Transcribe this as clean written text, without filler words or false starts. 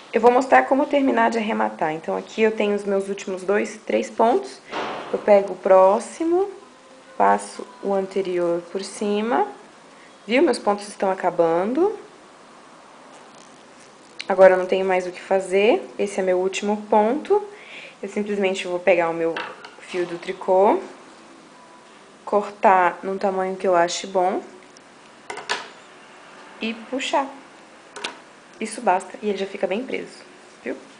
Eu vou mostrar como terminar de arrematar. Então, aqui eu tenho os meus últimos 3 pontos. Eu pego o próximo, passo o anterior por cima. Viu? Meus pontos estão acabando. Agora eu não tenho mais o que fazer. Esse é meu último ponto. Eu simplesmente vou pegar o meu fio do tricô, cortar num tamanho que eu ache bom e puxar. Isso basta, e ele já fica bem preso, viu?